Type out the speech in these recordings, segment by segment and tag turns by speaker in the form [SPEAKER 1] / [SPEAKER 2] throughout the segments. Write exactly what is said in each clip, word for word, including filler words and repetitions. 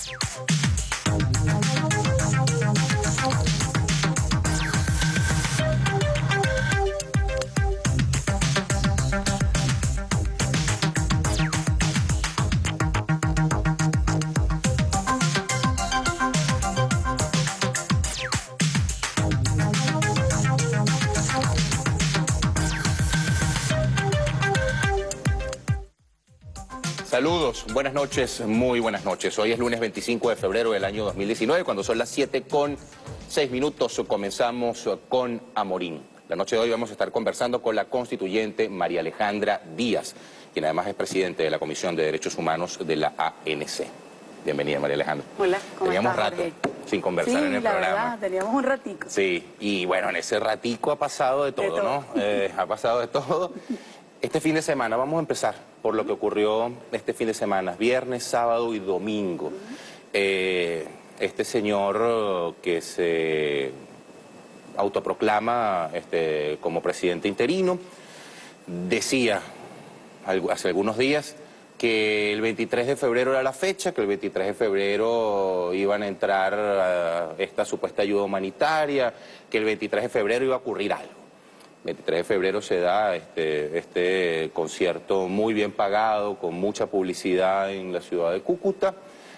[SPEAKER 1] Saludos, buenas noches, muy buenas noches. Hoy es lunes veinticinco de febrero del año dos mil diecinueve, cuando son las siete con seis minutos, comenzamos con Amorín. La noche de hoy vamos a estar conversando con la constituyente María Alejandra Díaz, quien además es presidente de la Comisión de Derechos Humanos de la A N C. Bienvenida, María Alejandra.
[SPEAKER 2] Hola, ¿cómo
[SPEAKER 1] Teníamos
[SPEAKER 2] estás,
[SPEAKER 1] rato
[SPEAKER 2] Jorge?
[SPEAKER 1] sin conversar
[SPEAKER 2] sí,
[SPEAKER 1] en el
[SPEAKER 2] la
[SPEAKER 1] programa.
[SPEAKER 2] Verdad, teníamos un ratico.
[SPEAKER 1] Sí, y bueno, en ese ratico ha pasado de todo,
[SPEAKER 2] De todo.
[SPEAKER 1] ¿no? Eh, ha pasado de todo. Este fin de semana, vamos a empezar por lo que ocurrió este fin de semana, viernes, sábado y domingo. Uh-huh. eh, este señor que se autoproclama este, como presidente interino, decía hace algunos días que el veintitrés de febrero era la fecha, que el veintitrés de febrero iban a entrar a esta supuesta ayuda humanitaria, que el veintitrés de febrero iba a ocurrir algo. El veintitrés de febrero se da este, este concierto muy bien pagado, con mucha publicidad en la ciudad de Cúcuta,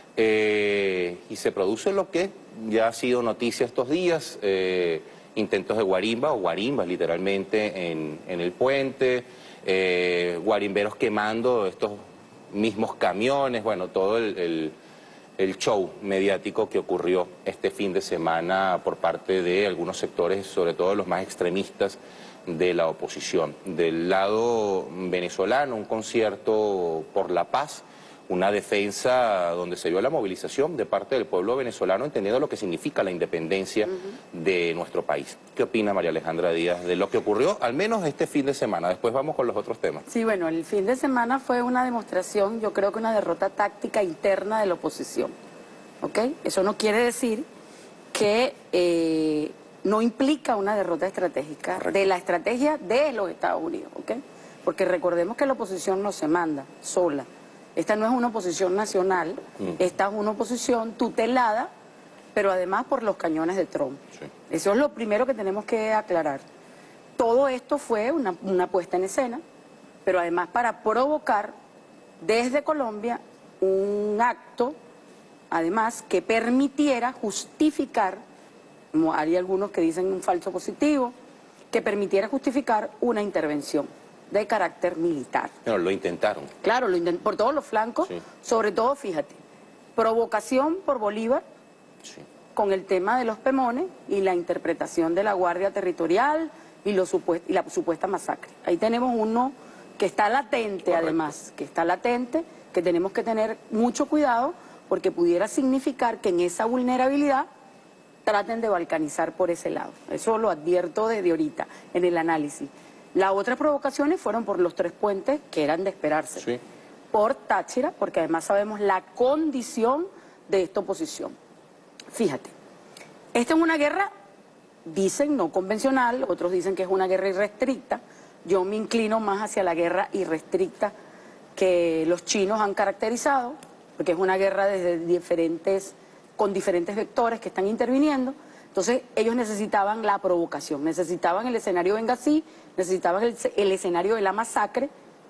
[SPEAKER 1] eh, y se produce lo que ya ha sido noticia estos días, eh, intentos de guarimba, o guarimbas literalmente, en, en el puente, eh, guarimberos quemando estos mismos camiones, bueno, todo el, el, el show mediático que ocurrió este fin de semana por parte de algunos sectores, sobre todo los más extremistas de la oposición. Del lado venezolano, un concierto por la paz, una defensa donde se vio la movilización de parte del pueblo venezolano, entendiendo lo que significa la independencia uh-huh. de nuestro país. ¿Qué opina María Alejandra Díaz de lo que ocurrió, al menos este fin de semana? Después vamos con los otros temas.
[SPEAKER 2] Sí, bueno, el fin de semana fue una demostración, yo creo que una derrota táctica interna de la oposición, ¿ok? Eso no quiere decir que eh, no implica una derrota estratégica. Correcto. De la estrategia de los Estados Unidos, ¿ok? Porque recordemos que la oposición no se manda sola. Esta no es una oposición nacional, mm. esta es una oposición tutelada, pero además por los cañones de Trump. Sí. Eso es lo primero que tenemos que aclarar. Todo esto fue una, una puesta en escena, pero además para provocar desde Colombia un acto, además, que permitiera justificar, como hay algunos que dicen un falso positivo, que permitiera justificar una intervención de carácter militar.
[SPEAKER 1] Pero lo intentaron.
[SPEAKER 2] Claro, lo intent por todos los flancos, sí. Sobre todo, fíjate, provocación por Bolívar, sí. Con el tema de los Pemones y la interpretación de la Guardia Territorial y, lo supuest y la supuesta masacre. Ahí tenemos uno que está latente. Correcto. Además, que está latente, que tenemos que tener mucho cuidado, porque pudiera significar que en esa vulnerabilidad traten de balcanizar por ese lado. Eso lo advierto desde ahorita, en el análisis. Las otras provocaciones fueron por los tres puentes, que eran de esperarse. Sí. Por Táchira, porque además sabemos la condición de esta oposición. Fíjate, esta es una guerra, dicen, no convencional, otros dicen que es una guerra irrestricta. Yo me inclino más hacia la guerra irrestricta que los chinos han caracterizado, porque es una guerra desde diferentes, con diferentes vectores que están interviniendo. Entonces ellos necesitaban la provocación, necesitaban el escenario Benghazi, necesitaban el, el escenario de la masacre.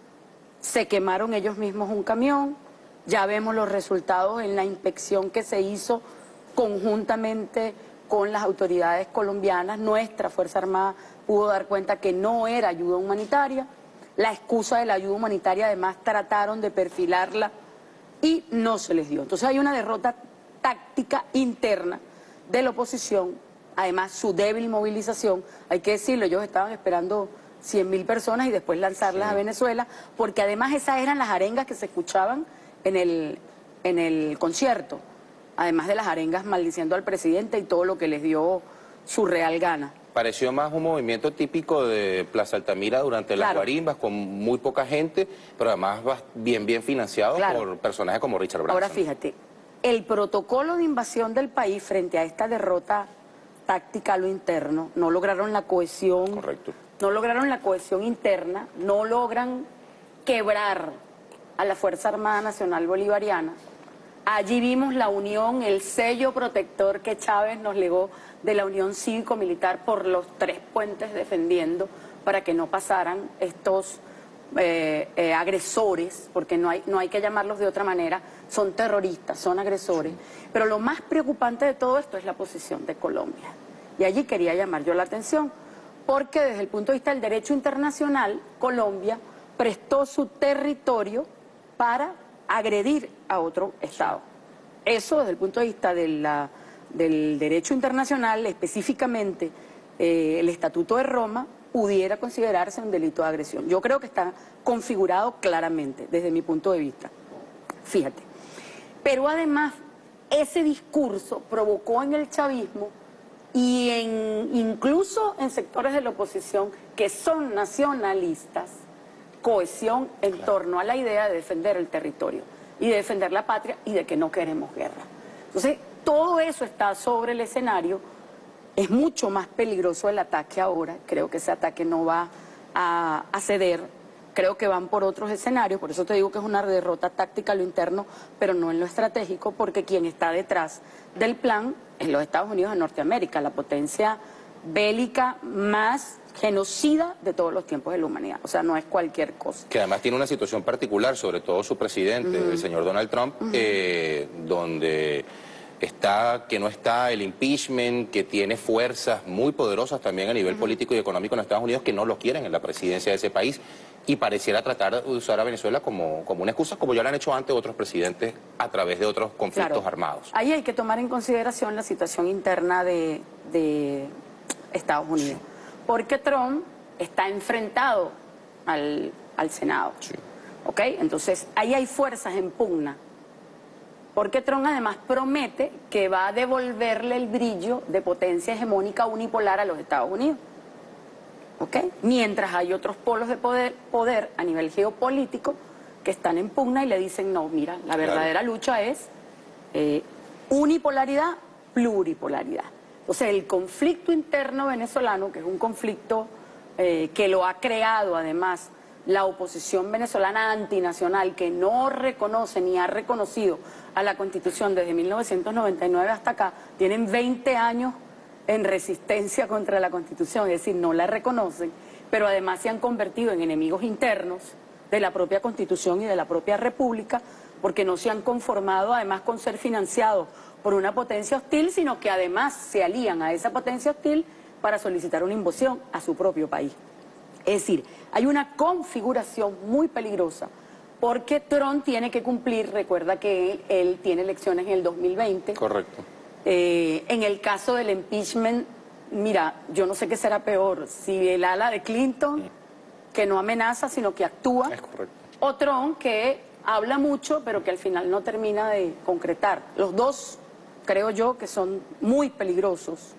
[SPEAKER 2] Se quemaron ellos mismos un camión, ya vemos los resultados en la inspección que se hizo conjuntamente con las autoridades colombianas. Nuestra Fuerza Armada pudo dar cuenta que no era ayuda humanitaria. La excusa de la ayuda humanitaria además trataron de perfilarla y no se les dio. Entonces hay una derrota táctica interna de la oposición, además su débil movilización, hay que decirlo, ellos estaban esperando cien mil personas y después lanzarlas sí. a Venezuela, porque además esas eran las arengas que se escuchaban en el, en el concierto, además de las arengas maldiciendo al presidente y todo lo que les dio su real gana.
[SPEAKER 1] Pareció más un movimiento típico de Plaza Altamira durante las
[SPEAKER 2] claro.
[SPEAKER 1] guarimbas, con muy poca gente, pero además bien, bien financiado claro. por personajes como Richard Branson.
[SPEAKER 2] Ahora fíjate, el protocolo de invasión del país frente a esta derrota táctica a lo interno, no lograron la cohesión,
[SPEAKER 1] Correcto.
[SPEAKER 2] no lograron la cohesión interna, no logran quebrar a la Fuerza Armada Nacional Bolivariana, Allí vimos la unión, el sello protector que Chávez nos legó de la unión cívico-militar por los tres puentes defendiendo para que no pasaran estos eh, eh, agresores, porque no hay, no hay que llamarlos de otra manera, son terroristas, son agresores. Pero lo más preocupante de todo esto es la posición de Colombia. Y allí quería llamar yo la atención, porque desde el punto de vista del derecho internacional, Colombia prestó su territorio para agredir a otro Estado. Eso desde el punto de vista de la, del derecho internacional, específicamente eh, el Estatuto de Roma, pudiera considerarse un delito de agresión. Yo creo que está configurado claramente desde mi punto de vista. Fíjate. Pero además, ese discurso provocó en el chavismo y en, incluso en sectores de la oposición que son nacionalistas, cohesión en claro. torno a la idea de defender el territorio y de defender la patria y de que no queremos guerra. Entonces, todo eso está sobre el escenario. Es mucho más peligroso el ataque ahora. Creo que ese ataque no va a, a ceder. Creo que van por otros escenarios. Por eso te digo que es una derrota táctica en lo interno, pero no en lo estratégico, porque quien está detrás del plan es los Estados Unidos de Norteamérica, la potencia bélica más genocida de todos los tiempos de la humanidad. O sea, no es cualquier cosa.
[SPEAKER 1] Que además tiene una situación particular, sobre todo su presidente, uh-huh. el señor Donald Trump, uh-huh. eh, donde está, que no está el impeachment, que tiene fuerzas muy poderosas también a nivel uh-huh. político y económico en Estados Unidos que no lo quieren en la presidencia de ese país y pareciera tratar de usar a Venezuela como, como una excusa, como ya lo han hecho antes otros presidentes a través de otros conflictos claro. armados.
[SPEAKER 2] Ahí hay que tomar en consideración la situación interna de, de Estados Unidos. Sí. Porque Trump está enfrentado al, al Senado. Sí. ¿Ok? Entonces, ahí hay fuerzas en pugna. Porque Trump además promete que va a devolverle el brillo de potencia hegemónica unipolar a los Estados Unidos. ¿Ok? Mientras hay otros polos de poder, poder a nivel geopolítico que están en pugna y le dicen, no, mira, la verdadera claro. lucha es eh, unipolaridad, pluripolaridad. O sea, el conflicto interno venezolano, que es un conflicto eh, que lo ha creado además la oposición venezolana antinacional, que no reconoce ni ha reconocido a la Constitución desde mil novecientos noventa y nueve hasta acá, tienen veinte años en resistencia contra la Constitución, es decir, no la reconocen, pero además se han convertido en enemigos internos de la propia Constitución y de la propia República, porque no se han conformado además con ser financiados por una potencia hostil, sino que además se alían a esa potencia hostil para solicitar una invasión a su propio país. Es decir, hay una configuración muy peligrosa, porque Trump tiene que cumplir, recuerda que él, él tiene elecciones en el dos mil veinte.
[SPEAKER 1] Correcto.
[SPEAKER 2] Eh, en el caso del impeachment, mira, yo no sé qué será peor, si el ala de Clinton, que no amenaza, sino que actúa,
[SPEAKER 1] es correcto.
[SPEAKER 2] o Trump, que habla mucho, pero que al final no termina de concretar. Los dos creo yo que son muy peligrosos.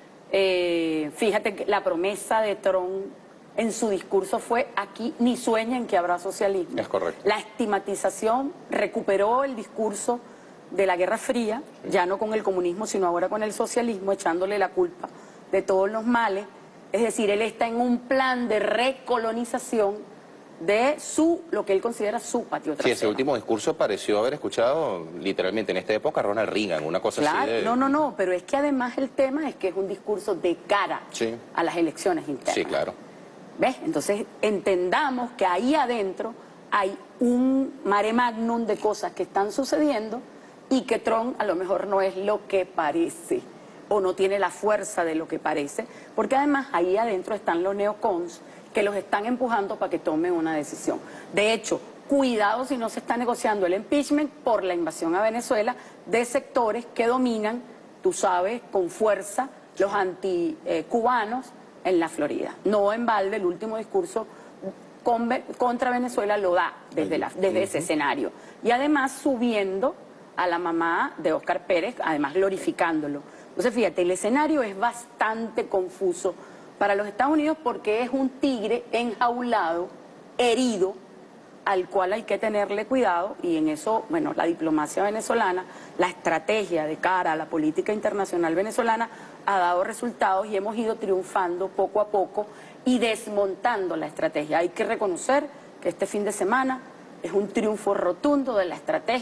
[SPEAKER 2] Eh, fíjate que la promesa de Trump en su discurso fue: aquí ni sueñen que habrá socialismo.
[SPEAKER 1] Es correcto.
[SPEAKER 2] La estigmatización recuperó el discurso de la Guerra Fría, sí. ya no con el comunismo, sino ahora con el socialismo, echándole la culpa de todos los males. Es decir, él está en un plan de recolonización de su, lo que él considera su patio trasero.
[SPEAKER 1] Sí, ese último discurso pareció haber escuchado literalmente en esta época a Ronald Reagan, una cosa
[SPEAKER 2] claro,
[SPEAKER 1] así de...
[SPEAKER 2] No, no, no, pero es que además el tema es que es un discurso de cara
[SPEAKER 1] sí.
[SPEAKER 2] a las elecciones internas.
[SPEAKER 1] Sí, claro.
[SPEAKER 2] ¿Ves? Entonces entendamos que ahí adentro hay un mare magnum de cosas que están sucediendo y que Trump a lo mejor no es lo que parece o no tiene la fuerza de lo que parece, porque además ahí adentro están los neocons que los están empujando para que tomen una decisión. De hecho, cuidado si no se está negociando el impeachment por la invasión a Venezuela de sectores que dominan, tú sabes, con fuerza los anticubanos en la Florida. No en balde el último discurso con, contra Venezuela lo da desde, la, desde ese escenario. Y además subiendo a la mamá de Óscar Pérez, además glorificándolo. Entonces fíjate, el escenario es bastante confuso para los Estados Unidos porque es un tigre enjaulado, herido, al cual hay que tenerle cuidado, y en eso, bueno, la diplomacia venezolana, la estrategia de cara a la política internacional venezolana ha dado resultados y hemos ido triunfando poco a poco y desmontando la estrategia. Hay que reconocer que este fin de semana es un triunfo rotundo de la estrategia.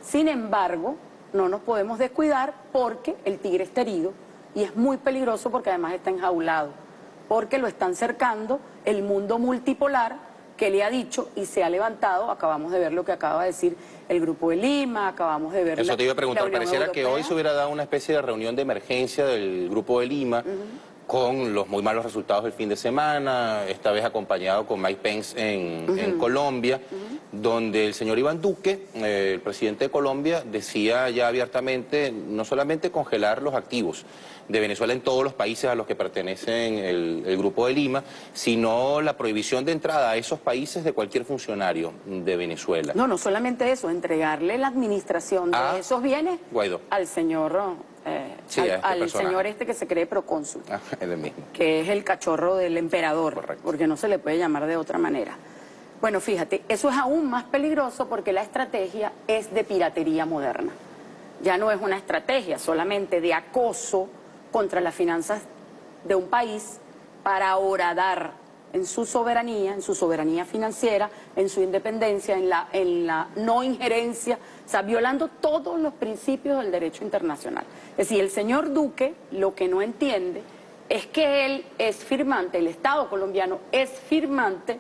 [SPEAKER 2] Sin embargo, no nos podemos descuidar porque el tigre está herido y es muy peligroso porque además está enjaulado, porque lo están cercando el mundo multipolar que le ha dicho y se ha levantado. Acabamos de ver lo que acaba de decir el Grupo de Lima, acabamos de ver...
[SPEAKER 1] Eso
[SPEAKER 2] la,
[SPEAKER 1] te iba a preguntar, pareciera
[SPEAKER 2] Europea.
[SPEAKER 1] que hoy se hubiera dado una especie de reunión de emergencia del Grupo de Lima, uh-huh, con los muy malos resultados del fin de semana, esta vez acompañado con Mike Pence en, uh-huh, en Colombia, uh-huh, donde el señor Iván Duque, eh, el presidente de Colombia, decía ya abiertamente no solamente congelar los activos de Venezuela en todos los países a los que pertenecen el, el Grupo de Lima, sino la prohibición de entrada a esos países de cualquier funcionario de Venezuela.
[SPEAKER 2] No, no solamente eso, entregarle la administración de a esos bienes
[SPEAKER 1] Guaidó.
[SPEAKER 2] al señor... Eh, sí, al, este al señor este que se cree procónsul,
[SPEAKER 1] ah, es el mismo,
[SPEAKER 2] que es el cachorro del emperador.
[SPEAKER 1] Correcto.
[SPEAKER 2] Porque no se le puede llamar de otra manera. Bueno, fíjate, eso es aún más peligroso porque la estrategia es de piratería moderna. Ya no es una estrategia solamente de acoso contra las finanzas de un país para horadar en su soberanía, en su soberanía financiera, en su independencia, en la, en la no injerencia, o sea, violando todos los principios del derecho internacional. Es decir, el señor Duque lo que no entiende es que él es firmante, el Estado colombiano es firmante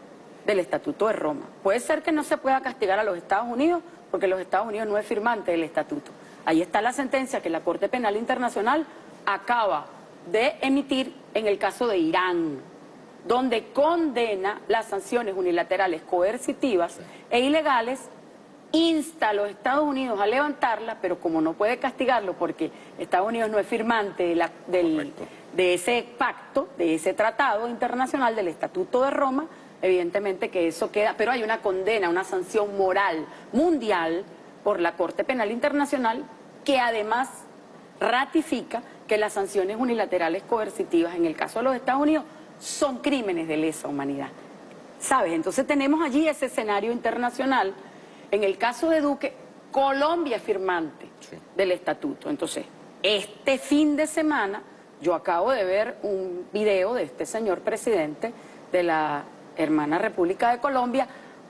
[SPEAKER 2] del Estatuto de Roma. Puede ser que no se pueda castigar a los Estados Unidos porque los Estados Unidos no es firmante del Estatuto. Ahí está la sentencia que la Corte Penal Internacional acaba de emitir en el caso de Irán, donde condena las sanciones unilaterales coercitivas e ilegales, insta a los Estados Unidos a levantarlas, pero como no puede castigarlo porque Estados Unidos no es firmante de, la, del, de ese pacto, de ese tratado internacional del Estatuto de Roma, evidentemente que eso queda, pero hay una condena, una sanción moral mundial por la Corte Penal Internacional que además ratifica que las sanciones unilaterales coercitivas en el caso de los Estados Unidos son crímenes de lesa humanidad. ¿Sabes? Entonces tenemos allí ese escenario internacional. En el caso de Duque, Colombia es firmante sí. del estatuto. Entonces, este fin de semana, yo acabo de ver un video de este señor presidente de la hermana República de Colombia,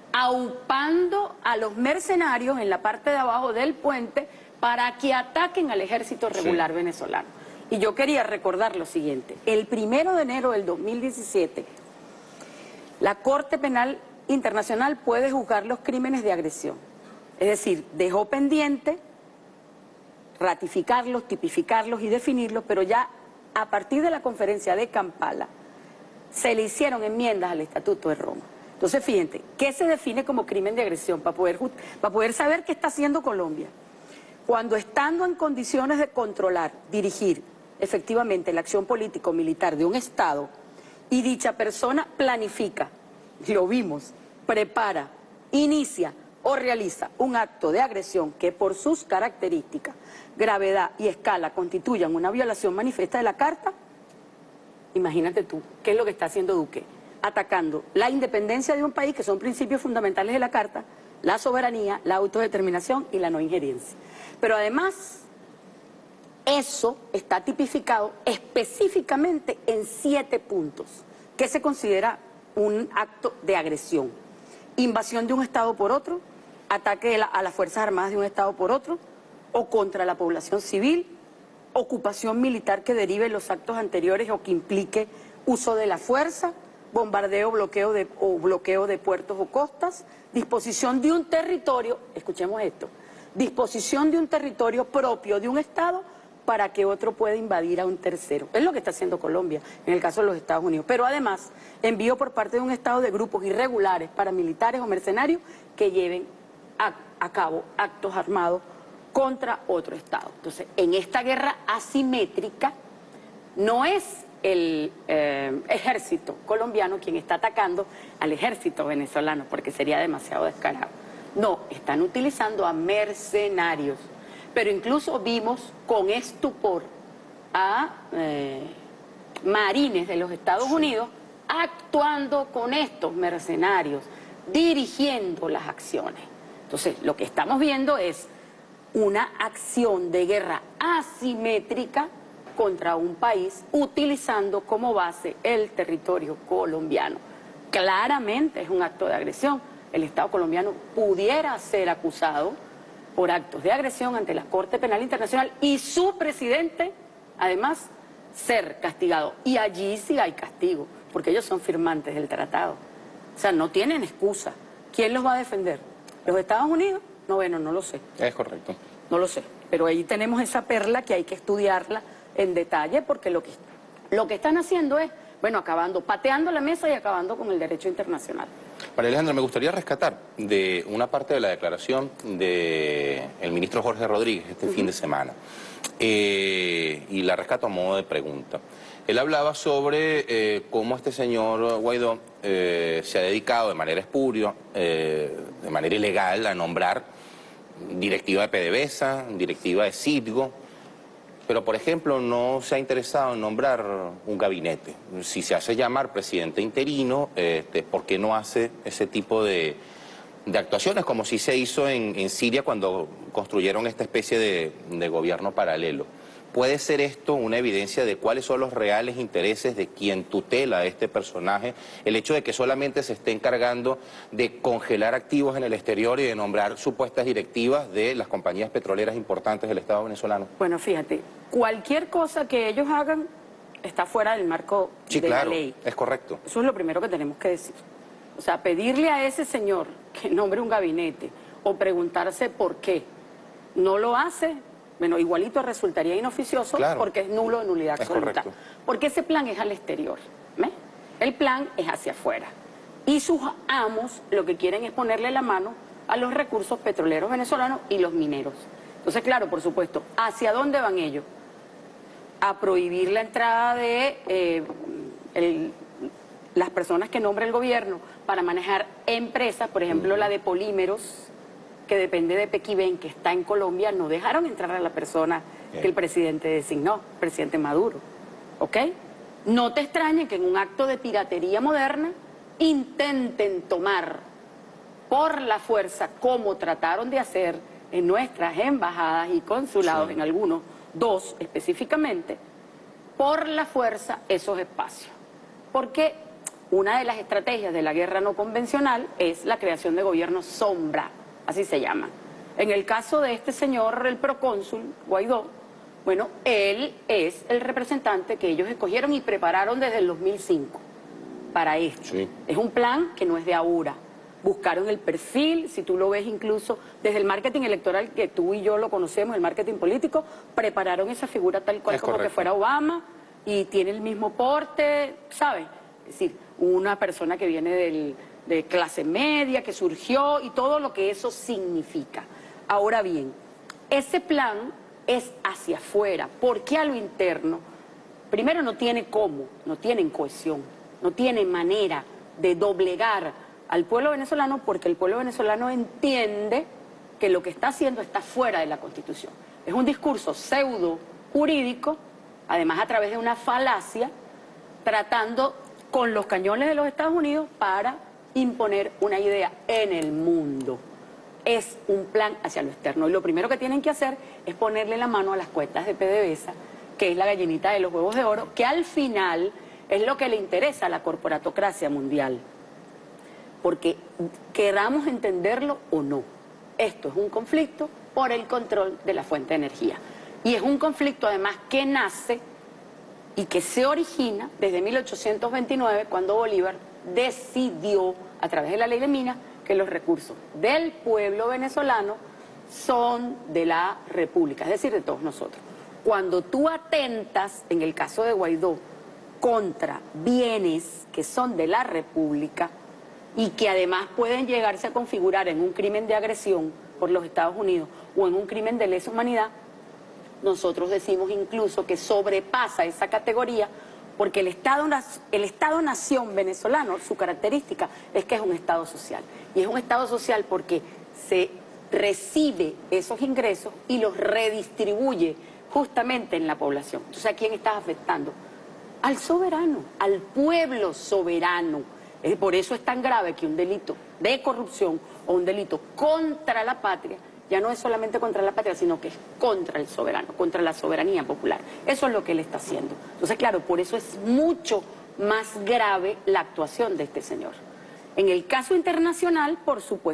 [SPEAKER 2] aupando a los mercenarios en la parte de abajo del puente para que ataquen al ejército regular sí. venezolano. Y yo quería recordar lo siguiente: el primero de enero del dos mil diecisiete, la Corte Penal Internacional puede juzgar los crímenes de agresión. Es decir, dejó pendiente ratificarlos, tipificarlos y definirlos, pero ya a partir de la conferencia de Kampala se le hicieron enmiendas al Estatuto de Roma. Entonces, fíjense, ¿qué se define como crimen de agresión? Para poder, para poder saber qué está haciendo Colombia. Cuando estando en condiciones de controlar, dirigir efectivamente la acción político-militar de un Estado y dicha persona planifica, lo vimos, prepara, inicia o realiza un acto de agresión que por sus características, gravedad y escala constituyan una violación manifiesta de la Carta, imagínate tú, ¿qué es lo que está haciendo Duque? Atacando la independencia de un país, que son principios fundamentales de la Carta, la soberanía, la autodeterminación y la no injerencia. Pero además, eso está tipificado específicamente en siete puntos, que se considera un acto de agresión. Invasión de un Estado por otro, ataque la, a las Fuerzas Armadas de un Estado por otro, o contra la población civil, ocupación militar que derive de los actos anteriores o que implique uso de la fuerza, bombardeo bloqueo de, o bloqueo de puertos o costas, disposición de un territorio, escuchemos esto, disposición de un territorio propio de un Estado para que otro pueda invadir a un tercero. Es lo que está haciendo Colombia en el caso de los Estados Unidos. Pero además, envío por parte de un Estado de grupos irregulares, paramilitares o mercenarios que lleven a, a cabo actos armados contra otro Estado. Entonces, en esta guerra asimétrica, no es el eh, ejército colombiano quien está atacando al ejército venezolano, porque sería demasiado descarado. No, están utilizando a mercenarios. Pero incluso vimos con estupor a eh, marines de los Estados sí. Unidos actuando con estos mercenarios, dirigiendo las acciones. Entonces, lo que estamos viendo es una acción de guerra asimétrica contra un país utilizando como base el territorio colombiano. Claramente es un acto de agresión. El Estado colombiano pudiera ser acusado por actos de agresión ante la Corte Penal Internacional y su presidente, además, ser castigado. Y allí sí hay castigo, porque ellos son firmantes del tratado. O sea, no tienen excusa. ¿Quién los va a defender? ¿Los Estados Unidos? No, bueno, no lo sé.
[SPEAKER 1] Es correcto.
[SPEAKER 2] No lo sé. Pero ahí tenemos esa perla que hay que estudiarla en detalle, porque lo que, lo que están haciendo es, bueno, acabando, pateando la mesa y acabando con el derecho internacional.
[SPEAKER 1] María Alejandra, me gustaría rescatar de una parte de la declaración del ministro Jorge Rodríguez este uh-huh. fin de semana. Eh, y la rescato a modo de pregunta. Él hablaba sobre eh, cómo este señor Guaidó eh, se ha dedicado de manera espuria, eh, de manera ilegal, a nombrar directiva de PDVSA, directiva de Citgo, pero por ejemplo no se ha interesado en nombrar un gabinete. Si se hace llamar presidente interino, este, ¿por qué no hace ese tipo de, de actuaciones como si se hizo en, en Siria cuando construyeron esta especie de, de gobierno paralelo? ¿Puede ser esto una evidencia de cuáles son los reales intereses de quien tutela a este personaje? El hecho de que solamente se esté encargando de congelar activos en el exterior y de nombrar supuestas directivas de las compañías petroleras importantes del Estado venezolano.
[SPEAKER 2] Bueno, fíjate, cualquier cosa que ellos hagan está fuera del marco
[SPEAKER 1] sí,
[SPEAKER 2] de
[SPEAKER 1] claro,
[SPEAKER 2] la ley.
[SPEAKER 1] Es correcto.
[SPEAKER 2] Eso es lo primero que tenemos que decir. O sea, pedirle a ese señor que nombre un gabinete o preguntarse por qué no lo hace, bueno, igualito resultaría inoficioso claro. porque es nulo de nulidad
[SPEAKER 1] es
[SPEAKER 2] absoluta.
[SPEAKER 1] Correcto.
[SPEAKER 2] Porque ese plan es al exterior. ¿Ves? El plan es hacia afuera. Y sus amos lo que quieren es ponerle la mano a los recursos petroleros venezolanos y los mineros. Entonces, claro, por supuesto, ¿hacia dónde van ellos? A prohibir la entrada de eh, el, las personas que nombre el gobierno para manejar empresas, por ejemplo, uh-huh. la de polímeros, que depende de Pequiven, que está en Colombia, no dejaron entrar a la persona Bien. que el presidente designó, el presidente Maduro. ¿Ok? No te extrañe que en un acto de piratería moderna intenten tomar por la fuerza, como trataron de hacer en nuestras embajadas y consulados, sí. en algunos, dos específicamente, por la fuerza esos espacios. Porque una de las estrategias de la guerra no convencional es la creación de gobiernos sombra, así se llama. En el caso de este señor, el procónsul Guaidó, bueno, él es el representante que ellos escogieron y prepararon desde el dos mil cinco para esto. Sí. Es un plan que no es de ahora. Buscaron el perfil, si tú lo ves incluso desde el marketing electoral, que tú y yo lo conocemos, el marketing político, prepararon esa figura tal cual es como correcto. que fuera Obama y tiene el mismo porte, ¿sabes? Es decir, una persona que viene del... de clase media, que surgió y todo lo que eso significa. Ahora bien, ese plan es hacia afuera, porque a lo interno, primero no tiene cómo, no tienen cohesión, no tienen manera de doblegar al pueblo venezolano, porque el pueblo venezolano entiende que lo que está haciendo está fuera de la Constitución. Es un discurso pseudo jurídico, además a través de una falacia, tratando con los cañones de los Estados Unidos para imponer una idea en el mundo. Es un plan hacia lo externo. Y lo primero que tienen que hacer es ponerle la mano a las cuentas de PDVSA, que es la gallinita de los huevos de oro, que al final es lo que le interesa a la corporatocracia mundial. Porque queramos entenderlo o no, esto es un conflicto por el control de la fuente de energía. Y es un conflicto además que nace y que se origina desde mil ochocientos veintinueve, cuando Bolívar decidió, a través de la ley de minas, que los recursos del pueblo venezolano son de la República, es decir, de todos nosotros. Cuando tú atentas, en el caso de Guaidó, contra bienes que son de la República y que además pueden llegarse a configurar en un crimen de agresión por los Estados Unidos o en un crimen de lesa humanidad, nosotros decimos incluso que sobrepasa esa categoría, porque el Estado, el Estado-nación venezolano, su característica es que es un Estado social. Y es un Estado social porque se recibe esos ingresos y los redistribuye justamente en la población. Entonces, ¿a quién estás afectando? Al soberano, al pueblo soberano. Por eso es tan grave que un delito de corrupción o un delito contra la patria ya no es solamente contra la patria, sino que es contra el soberano, contra la soberanía popular. Eso es lo que él está haciendo. Entonces, claro, por eso es mucho más grave la actuación de este señor. En el caso internacional, por supuesto,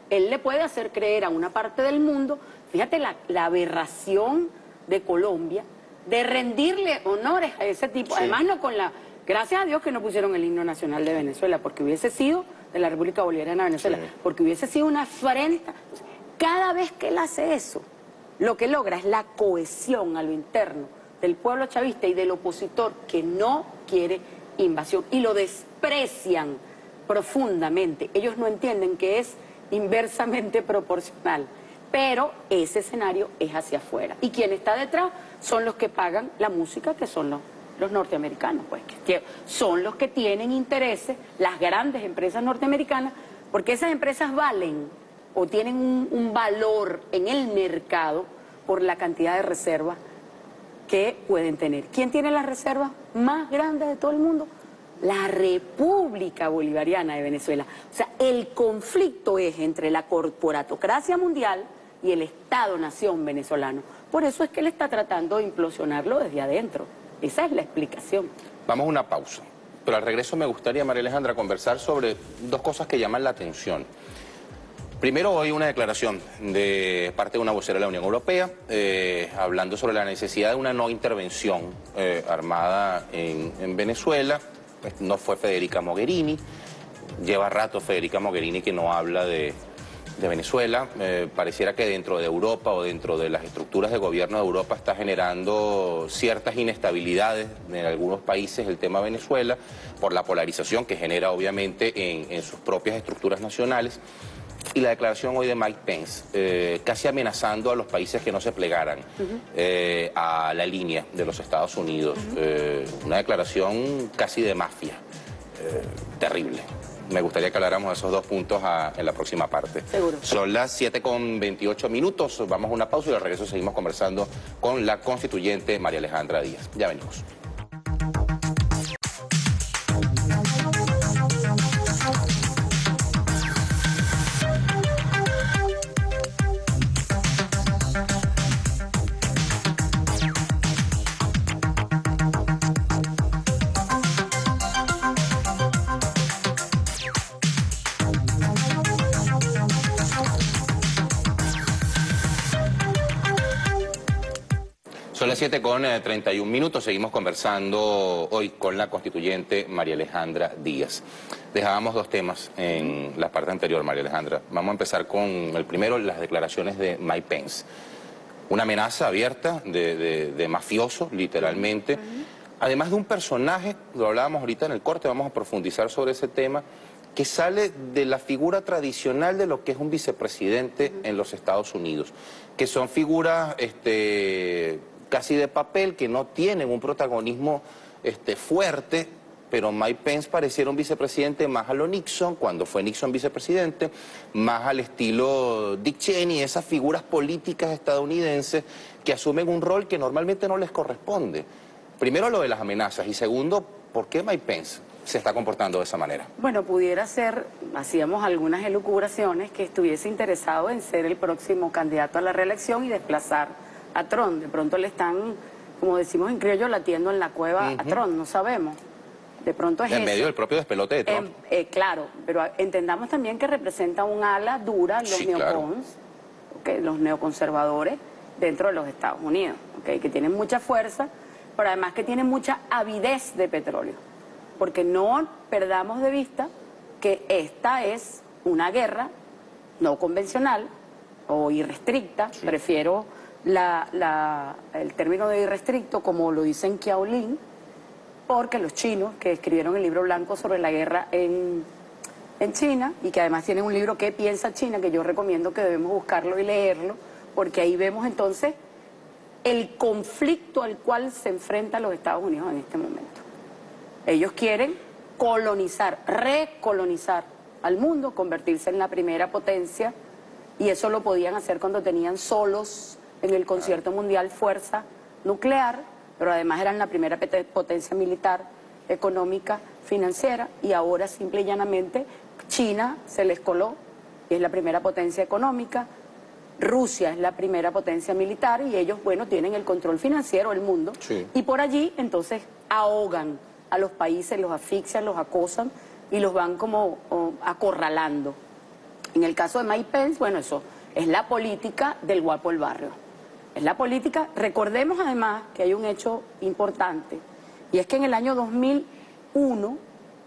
[SPEAKER 2] él le puede hacer creer a una parte del mundo, fíjate la, la aberración de Colombia, de rendirle honores a ese tipo, sí. Además no con la... Gracias a Dios que no pusieron el himno nacional de Venezuela, porque hubiese sido de la República Bolivariana de Venezuela, sí. Porque hubiese sido una afrenta. Cada vez que él hace eso, lo que logra es la cohesión a lo interno del pueblo chavista y del opositor que no quiere invasión y lo desprecian profundamente. Ellos no entienden que es inversamente proporcional, pero ese escenario es hacia afuera. Y quien está detrás son los que pagan la música, que son los, los norteamericanos, pues, que son los que tienen intereses, las grandes empresas norteamericanas, porque esas empresas valen o tienen un, un valor en el mercado por la cantidad de reservas que pueden tener. ¿Quién tiene las reservas más grandes de todo el mundo? La República Bolivariana de Venezuela. O sea, el conflicto es entre la corporatocracia mundial y el Estado-nación venezolano. Por eso es que él está tratando de implosionarlo desde adentro. Esa es la explicación.
[SPEAKER 1] Vamos a una pausa. Pero al regreso me gustaría, María Alejandra, conversar sobre dos cosas que llaman la atención. Primero, hoy una declaración de parte de una vocera de la Unión Europea eh, hablando sobre la necesidad de una no intervención eh, armada en, en Venezuela. Pues no fue Federica Mogherini, lleva rato Federica Mogherini que no habla de, de Venezuela. Eh, pareciera que dentro de Europa o dentro de las estructuras de gobierno de Europa está generando ciertas inestabilidades en algunos países el tema Venezuela, por la polarización que genera obviamente en, en sus propias estructuras nacionales. Y la declaración hoy de Mike Pence, eh, casi amenazando a los países que no se plegaran uh-huh. eh, a la línea de los Estados Unidos. Uh-huh. eh, una declaración casi de mafia, eh, terrible. Me gustaría que habláramos de esos dos puntos a, en la próxima parte.
[SPEAKER 2] Seguro.
[SPEAKER 1] Son las siete con veintiocho minutos, vamos a una pausa y al regreso seguimos conversando con la constituyente María Alejandra Díaz. Ya venimos. Son las siete con treinta y un minutos, seguimos conversando hoy con la constituyente María Alejandra Díaz. Dejábamos dos temas en la parte anterior, María Alejandra. Vamos a empezar con el primero, las declaraciones de Mike Pence. Una amenaza abierta de, de, de mafioso, literalmente. Además de un personaje, lo hablábamos ahorita en el corte, vamos a profundizar sobre ese tema, que sale de la figura tradicional de lo que es un vicepresidente uh-huh. en los Estados Unidos, que son figuras este, casi de papel, que no tienen un protagonismo este, fuerte, pero Mike Pence pareciera un vicepresidente más a lo Nixon, cuando fue Nixon vicepresidente, más al estilo Dick Cheney, esas figuras políticas estadounidenses que asumen un rol que normalmente no les corresponde. Primero lo de las amenazas y segundo, ¿por qué Mike Pence se está comportando de esa manera?
[SPEAKER 2] Bueno, pudiera ser, hacíamos algunas elucubraciones, que estuviese interesado en ser el próximo candidato a la reelección y desplazar a Trump. De pronto le están, como decimos en criollo, latiendo en la cueva uh-huh. a Trump, no sabemos. De pronto es
[SPEAKER 1] en
[SPEAKER 2] eso.
[SPEAKER 1] medio del propio despelote de Trump.
[SPEAKER 2] Eh, eh, claro, pero entendamos también que representa un ala dura, los
[SPEAKER 1] sí,
[SPEAKER 2] neocons,
[SPEAKER 1] claro.
[SPEAKER 2] okay, los neoconservadores dentro de los Estados Unidos, okay, que tienen mucha fuerza, pero además que tienen mucha avidez de petróleo. Porque no perdamos de vista que esta es una guerra no convencional o irrestricta, sí. prefiero la, la, el término de irrestricto como lo dicen Qiaolin, porque los chinos que escribieron el libro blanco sobre la guerra en, en China, y que además tienen un libro ¿Qué piensa China?, que yo recomiendo que debemos buscarlo y leerlo, porque ahí vemos entonces el conflicto al cual se enfrentan los Estados Unidos en este momento. Ellos quieren colonizar, recolonizar al mundo, convertirse en la primera potencia, y eso lo podían hacer cuando tenían solos en el concierto mundial fuerza nuclear, pero además eran la primera potencia militar, económica, financiera, y ahora simple y llanamente China se les coló y es la primera potencia económica, Rusia es la primera potencia militar y ellos, bueno, tienen el control financiero del mundo
[SPEAKER 1] sí.
[SPEAKER 2] y por allí entonces ahogan a los países, los asfixian, los acosan y los van como oh, acorralando. En el caso de Mike Pence, bueno, eso es la política del guapo del barrio. Es la política. Recordemos además que hay un hecho importante, y es que en el año dos mil uno,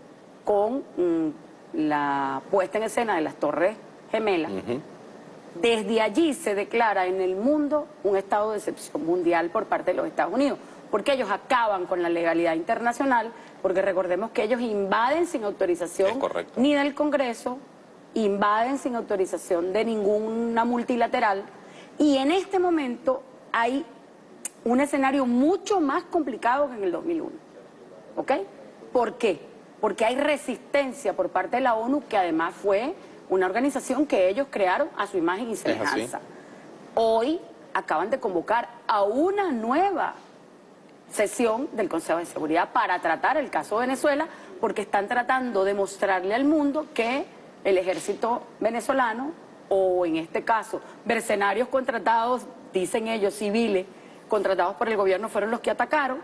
[SPEAKER 2] con mmm, la puesta en escena de las Torres Gemelas, uh-huh. desde allí se declara en el mundo un estado de excepción mundial por parte de los Estados Unidos, porque ellos acaban con la legalidad internacional, porque recordemos que ellos invaden sin autorización ni del Congreso, invaden sin autorización de ninguna multilateral, y en este momento hay un escenario mucho más complicado que en el dos mil uno. ¿Ok? ¿Por qué? Porque hay resistencia por parte de la ONU, que además fue una organización que ellos crearon a su imagen y semejanza. Hoy acaban de convocar a una nueva sesión del Consejo de Seguridad para tratar el caso Venezuela, porque están tratando de mostrarle al mundo que el ejército venezolano, o en este caso, mercenarios contratados, dicen ellos, civiles, contratados por el gobierno, fueron los que atacaron,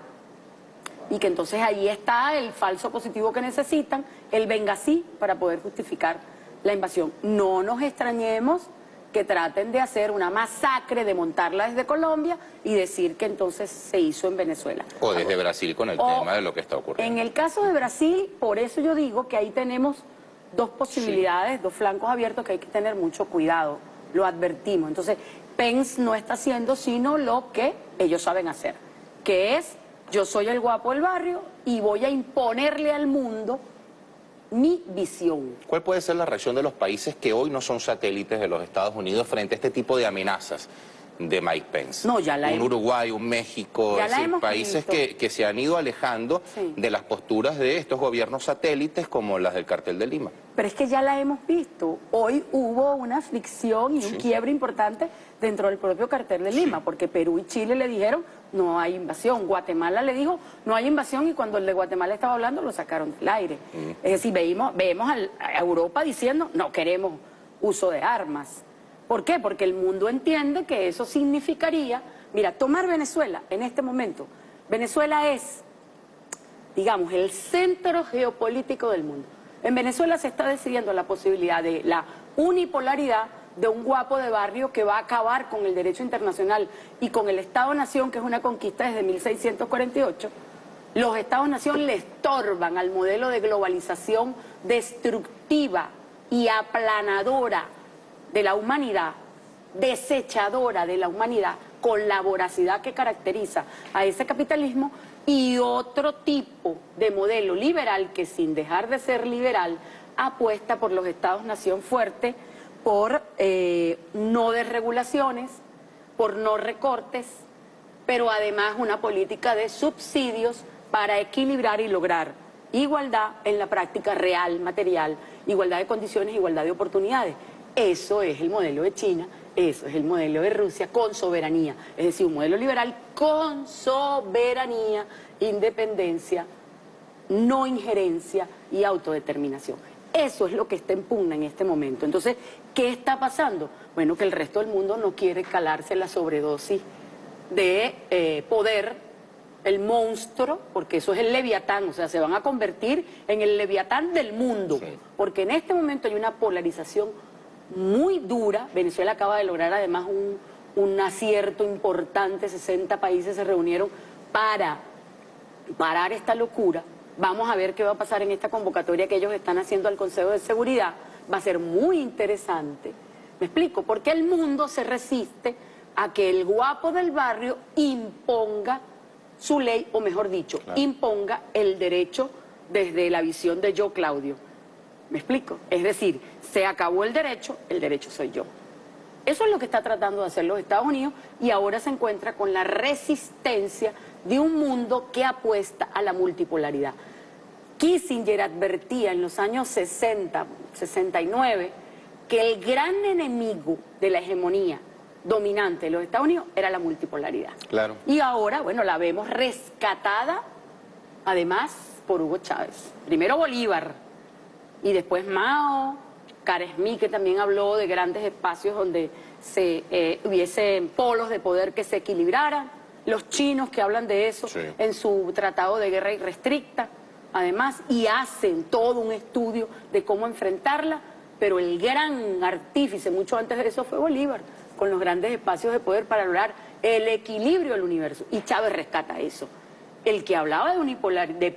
[SPEAKER 2] y que entonces ahí está el falso positivo que necesitan, el venga sí, para poder justificar la invasión. No nos extrañemos que traten de hacer una masacre, de montarla desde Colombia y decir que entonces se hizo en Venezuela.
[SPEAKER 1] O desde Ahora, Brasil con el o, tema de lo que está ocurriendo.
[SPEAKER 2] En el caso de Brasil, por eso yo digo que ahí tenemos dos posibilidades, sí. dos flancos abiertos que hay que tener mucho cuidado, lo advertimos. Entonces, Pence no está haciendo sino lo que ellos saben hacer, que es, yo soy el guapo del barrio y voy a imponerle al mundo mi visión.
[SPEAKER 1] ¿Cuál puede ser la reacción de los países que hoy no son satélites de los Estados Unidos frente a este tipo de amenazas de Mike Pence?
[SPEAKER 2] No, ya la
[SPEAKER 1] un
[SPEAKER 2] hemos,
[SPEAKER 1] Uruguay, un México,
[SPEAKER 2] ya
[SPEAKER 1] es decir, países que, que se han ido alejando sí. de las posturas de estos gobiernos satélites como las del Cartel de Lima.
[SPEAKER 2] Pero es que ya la hemos visto. Hoy hubo una fricción y un sí. quiebre importante dentro del propio Cartel de Lima, sí. porque Perú y Chile le dijeron no hay invasión, Guatemala le dijo no hay invasión, y cuando el de Guatemala estaba hablando lo sacaron del aire. Mm. Es decir, veíamos, vemos a Europa diciendo no queremos uso de armas. ¿Por qué? Porque el mundo entiende que eso significaría, mira, tomar Venezuela en este momento. Venezuela es, digamos, el centro geopolítico del mundo. En Venezuela se está decidiendo la posibilidad de la unipolaridad de un guapo de barrio que va a acabar con el derecho internacional y con el Estado-Nación, que es una conquista desde mil seiscientos cuarenta y ocho. Los Estados-Nación le estorban al modelo de globalización destructiva y aplanadora de la humanidad, desechadora de la humanidad, con la voracidad que caracteriza a ese capitalismo, y otro tipo de modelo liberal que, sin dejar de ser liberal, apuesta por los Estados-Nación fuertes, por eh, no desregulaciones, por no recortes, pero además una política de subsidios para equilibrar y lograr igualdad en la práctica real, material, igualdad de condiciones, igualdad de oportunidades. Eso es el modelo de China, eso es el modelo de Rusia con soberanía, es decir, un modelo liberal con soberanía, independencia, no injerencia y autodeterminación. Eso es lo que está en pugna en este momento. Entonces, ¿qué está pasando? Bueno, que el resto del mundo no quiere calarse la sobredosis de eh, poder, el monstruo, porque eso es el leviatán, o sea, se van a convertir en el leviatán del mundo, sí. porque en este momento hay una polarización muy dura. Venezuela acaba de lograr además un, un acierto importante, sesenta países se reunieron para parar esta locura. Vamos a ver qué va a pasar en esta convocatoria que ellos están haciendo al Consejo de Seguridad. Va a ser muy interesante. ¿Me explico? Porque el mundo se resiste a que el guapo del barrio imponga su ley, o mejor dicho, claro. imponga el derecho desde la visión de yo, Claudio. ¿Me explico? Es decir, se acabó el derecho, el derecho soy yo. Eso es lo que está tratando de hacer los Estados Unidos, y ahora se encuentra con la resistencia de un mundo que apuesta a la multipolaridad. Kissinger advertía en los años sesenta, sesenta y nueve, que el gran enemigo de la hegemonía dominante de los Estados Unidos era la multipolaridad. Claro. Y ahora, bueno, la vemos rescatada, además, por Hugo Chávez. Primero Bolívar, y después Mao, Caresmí, que también habló de grandes espacios donde se eh, hubiese polos de poder que se equilibraran. Los chinos, que hablan de eso sí. en su tratado de guerra irrestricta, además, y hacen todo un estudio de cómo enfrentarla. pero el gran artífice, mucho antes de eso, fue Bolívar, con los grandes espacios de poder para lograr el equilibrio del universo. Y Chávez rescata eso. El que hablaba de, unipolar, de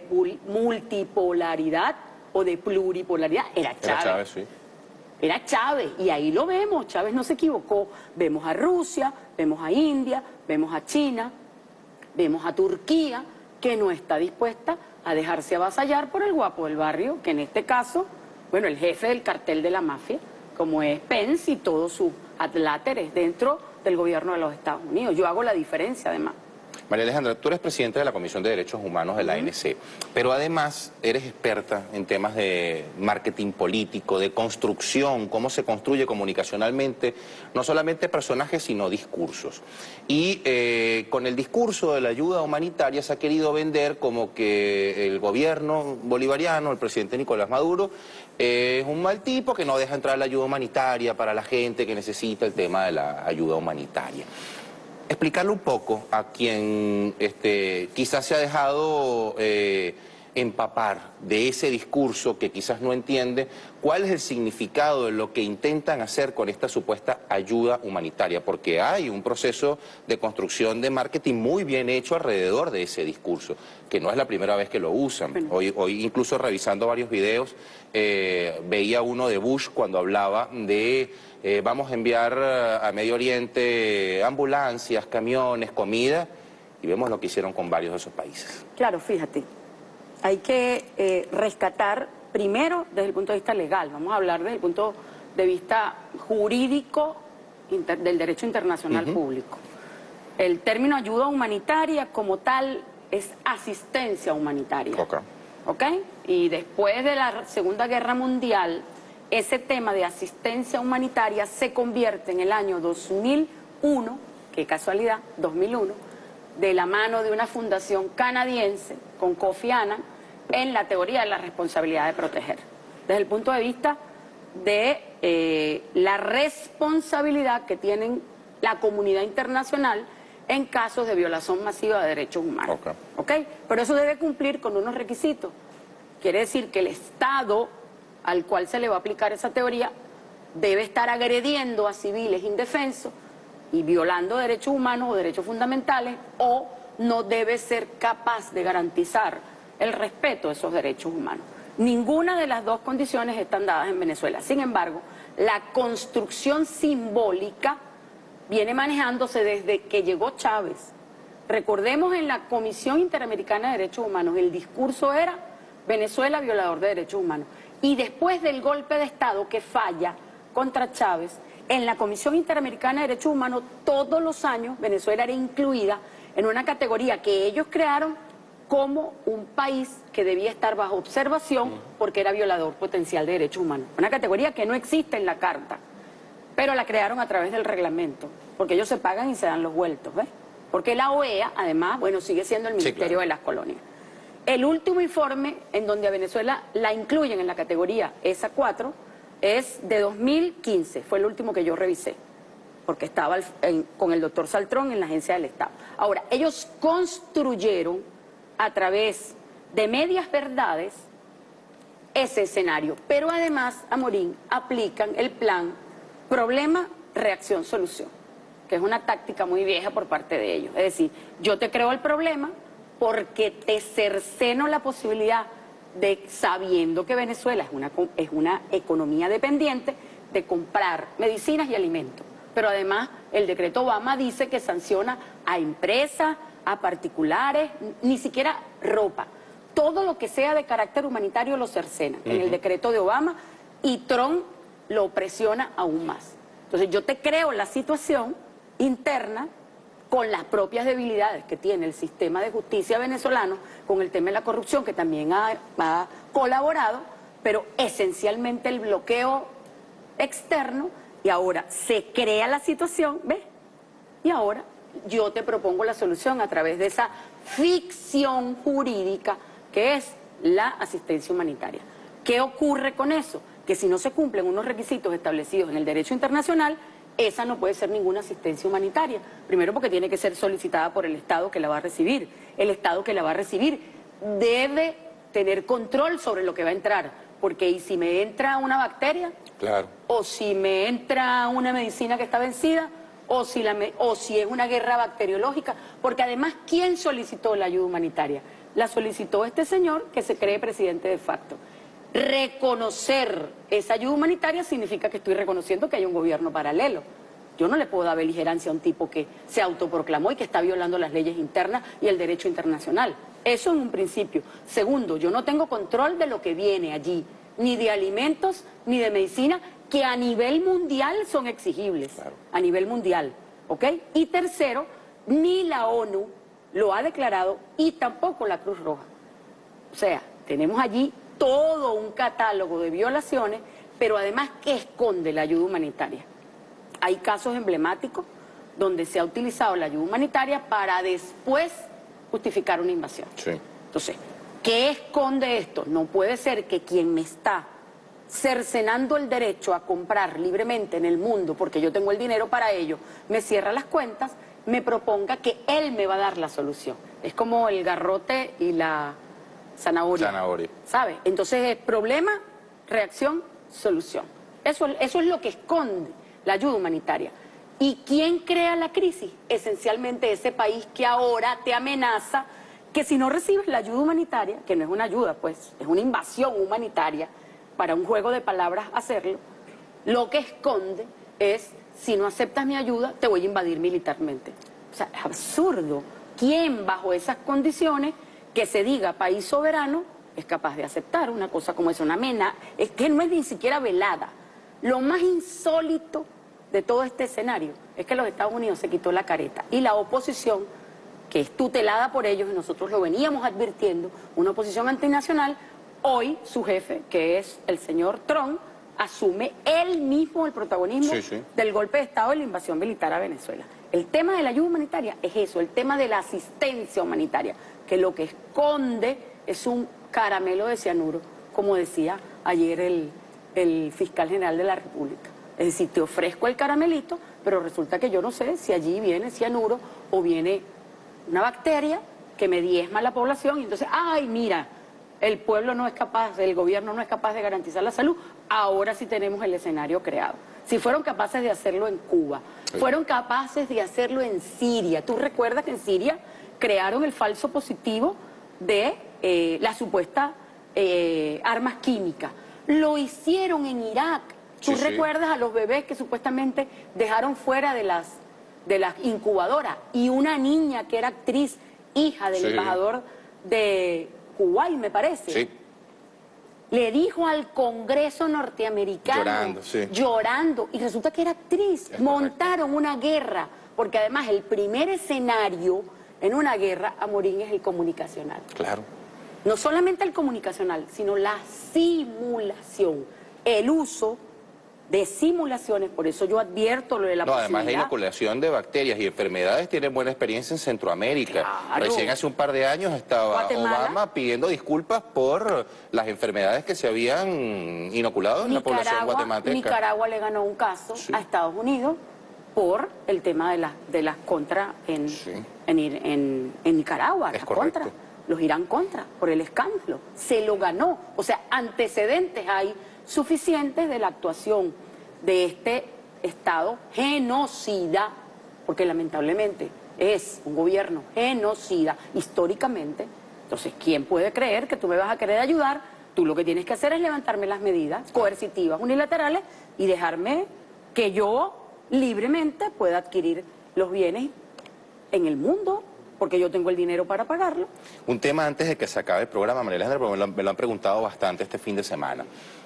[SPEAKER 2] multipolaridad o de pluripolaridad era Chávez.
[SPEAKER 1] Era Chávez, sí.
[SPEAKER 2] Era Chávez, y ahí lo vemos, Chávez no se equivocó. Vemos a Rusia, vemos a India, vemos a China, vemos a Turquía, que no está dispuesta a dejarse avasallar por el guapo del barrio, que en este caso, bueno, el jefe del cartel de la mafia, como es Pence y todos sus adláteres dentro del gobierno de los Estados Unidos. Yo hago la diferencia, además.
[SPEAKER 1] María Alejandra, tú eres presidenta de la Comisión de Derechos Humanos de la A N C, pero además eres experta en temas de marketing político, de construcción, cómo se construye comunicacionalmente, no solamente personajes, sino discursos. Y eh, con el discurso de la ayuda humanitaria se ha querido vender como que el gobierno bolivariano, el presidente Nicolás Maduro, eh, es un mal tipo que no deja entrar la ayuda humanitaria para la gente que necesita el tema de la ayuda humanitaria. Explicarle un poco a quien este, quizás se ha dejado eh, empapar de ese discurso que quizás no entiende cuál es el significado de lo que intentan hacer con esta supuesta ayuda humanitaria, porque hay un proceso de construcción de marketing muy bien hecho alrededor de ese discurso, que no es la primera vez que lo usan. Hoy, hoy incluso revisando varios videos, eh, veía uno de Bush cuando hablaba de... Eh, vamos a enviar a Medio Oriente ambulancias, camiones, comida, y vemos lo que hicieron con varios de esos países.
[SPEAKER 2] Claro, fíjate, hay que eh, rescatar primero desde el punto de vista legal, vamos a hablar desde el punto de vista jurídico inter, del derecho internacional uh-huh. público. El término ayuda humanitaria como tal es asistencia humanitaria.
[SPEAKER 1] Okay.
[SPEAKER 2] ¿Ok? Y después de la Segunda Guerra Mundial, ese tema de asistencia humanitaria se convierte en el año dos mil uno, qué casualidad, dos mil uno, de la mano de una fundación canadiense con Kofi Annan en la teoría de la responsabilidad de proteger. Desde el punto de vista de eh, la responsabilidad que tienen la comunidad internacional en casos de violación masiva de derechos humanos.
[SPEAKER 1] Okay.
[SPEAKER 2] ¿Okay? Pero eso debe cumplir con unos requisitos. Quiere decir que el Estado al cual se le va a aplicar esa teoría, debe estar agrediendo a civiles indefensos y violando derechos humanos o derechos fundamentales, o no debe ser capaz de garantizar el respeto de esos derechos humanos. Ninguna de las dos condiciones están dadas en Venezuela. Sin embargo, la construcción simbólica viene manejándose desde que llegó Chávez. Recordemos, en la Comisión Interamericana de Derechos Humanos, el discurso era Venezuela violador de derechos humanos. Y después del golpe de Estado que falla contra Chávez, en la Comisión Interamericana de Derechos Humanos, todos los años Venezuela era incluida en una categoría que ellos crearon como un país que debía estar bajo observación porque era violador potencial de derechos humanos. Una categoría que no existe en la Carta, pero la crearon a través del reglamento, porque ellos se pagan y se dan los vueltos, ¿ves? Porque la O E A, además, bueno, sigue siendo el Ministerio sí, claro. de las Colonias. El último informe en donde a Venezuela la incluyen en la categoría E S A cuatro es de dos mil quince, fue el último que yo revisé, porque estaba en, con el doctor Saltrón en la Agencia del Estado. Ahora, ellos construyeron a través de medias verdades ese escenario, pero además, Amorín, aplican el plan problema, reacción, solución, que es una táctica muy vieja por parte de ellos. Es decir, yo te creo el problema porque te cerceno la posibilidad de, sabiendo que Venezuela es una, es una economía dependiente, de comprar medicinas y alimentos. Pero además el decreto Obama dice que sanciona a empresas, a particulares, ni siquiera ropa. Todo lo que sea de carácter humanitario lo cercena uh-huh. en el decreto de Obama, y Trump lo presiona aún más. Entonces yo te creo la situación interna con las propias debilidades que tiene el sistema de justicia venezolano, con el tema de la corrupción, que también ha, ha colaborado, pero esencialmente el bloqueo externo, y ahora se crea la situación, ¿ves? Y ahora yo te propongo la solución a través de esa ficción jurídica que es la asistencia humanitaria. ¿Qué ocurre con eso? Que si no se cumplen unos requisitos establecidos en el derecho internacional, esa no puede ser ninguna asistencia humanitaria. Primero, porque tiene que ser solicitada por el Estado que la va a recibir. El Estado que la va a recibir debe tener control sobre lo que va a entrar, porque ¿y si me entra una bacteria?
[SPEAKER 1] Claro.
[SPEAKER 2] O si me entra una medicina que está vencida, o si, la, o si es una guerra bacteriológica, porque además, ¿quién solicitó la ayuda humanitaria? La solicitó este señor que se cree presidente de facto. Reconocer esa ayuda humanitaria significa que estoy reconociendo que hay un gobierno paralelo. Yo no le puedo dar beligerancia a un tipo que se autoproclamó y que está violando las leyes internas y el derecho internacional. Eso en un principio. Segundo, yo no tengo control de lo que viene allí, ni de alimentos, ni de medicina, que a nivel mundial son exigibles. Claro. A nivel mundial, ¿ok? Y tercero, ni la ONU lo ha declarado y tampoco la Cruz Roja. O sea, tenemos allí todo un catálogo de violaciones, pero además, ¿qué esconde la ayuda humanitaria? Hay casos emblemáticos donde se ha utilizado la ayuda humanitaria para después justificar una invasión.
[SPEAKER 1] Sí.
[SPEAKER 2] Entonces, ¿qué esconde esto? No puede ser que quien me está cercenando el derecho a comprar libremente en el mundo, porque yo tengo el dinero para ello, me cierra las cuentas, me proponga que él me va a dar la solución. Es como el garrote y la zanahoria.
[SPEAKER 1] Zanahoria.
[SPEAKER 2] ¿Sabe? Entonces, problema, reacción, solución. Eso, eso es lo que esconde la ayuda humanitaria. ¿Y quién crea la crisis? Esencialmente ese país que ahora te amenaza que si no recibes la ayuda humanitaria, que no es una ayuda, pues, es una invasión humanitaria, para un juego de palabras hacerlo, lo que esconde es, si no aceptas mi ayuda, te voy a invadir militarmente. O sea, es absurdo. ¿Quién bajo esas condiciones, que se diga país soberano, es capaz de aceptar una cosa como esa, una amenaza? Es que no es ni siquiera velada. Lo más insólito de todo este escenario es que los Estados Unidos se quitó la careta y la oposición, que es tutelada por ellos, y nosotros lo veníamos advirtiendo, una oposición antinacional, hoy su jefe, que es el señor Trump, asume él mismo el protagonismo sí, sí. del golpe de Estado y la invasión militar a Venezuela. El tema de la ayuda humanitaria es eso, el tema de la asistencia humanitaria, que lo que esconde es un caramelo de cianuro, como decía ayer el, el fiscal general de la República. Es decir, te ofrezco el caramelito, pero resulta que yo no sé si allí viene cianuro o viene una bacteria que me diezma a la población y entonces, ay, mira, el pueblo no es capaz, el gobierno no es capaz de garantizar la salud, ahora sí tenemos el escenario creado. Si fueron capaces de hacerlo en Cuba, sí. fueron capaces de hacerlo en Siria. ¿Tú recuerdas que en Siria crearon el falso positivo de eh, la supuesta eh, armas químicas? Lo hicieron en Irak. ¿Tú sí, recuerdas sí. a los bebés que supuestamente dejaron fuera de las, de las incubadoras? Y una niña que era actriz, hija del sí. embajador de Kuwait, me parece. Sí. Le dijo al Congreso norteamericano,
[SPEAKER 1] llorando, sí.
[SPEAKER 2] llorando, y resulta que era actriz. Es Montaron correcto. una guerra, porque además el primer escenario en una guerra, Amorín, es el comunicacional.
[SPEAKER 1] Claro.
[SPEAKER 2] No solamente el comunicacional, sino la simulación, el uso de simulaciones, por eso yo advierto lo de la
[SPEAKER 1] no,
[SPEAKER 2] posibilidad...
[SPEAKER 1] Además la inoculación de bacterias y enfermedades tienen buena experiencia en Centroamérica.
[SPEAKER 2] Claro.
[SPEAKER 1] Recién hace un par de años estaba
[SPEAKER 2] Guatemala.
[SPEAKER 1] Obama pidiendo disculpas por las enfermedades que se habían inoculado en
[SPEAKER 2] Nicaragua,
[SPEAKER 1] la población guatemalteca.
[SPEAKER 2] Nicaragua le ganó un caso sí. a Estados Unidos por el tema de, la, de las contras en, sí. en, en, en Nicaragua,
[SPEAKER 1] es
[SPEAKER 2] las
[SPEAKER 1] correcto.
[SPEAKER 2] contras, los irán contra, por el escándalo. Se lo ganó. O sea, antecedentes hay suficientes de la actuación de este Estado genocida, porque lamentablemente es un gobierno genocida históricamente. Entonces, ¿quién puede creer que tú me vas a querer ayudar? Tú lo que tienes que hacer es levantarme las medidas coercitivas unilaterales y dejarme que yo libremente pueda adquirir los bienes en el mundo, porque yo tengo el dinero para pagarlo.
[SPEAKER 1] Un tema antes de que se acabe el programa, María Alejandra, porque me lo, me lo han preguntado bastante este fin de semana.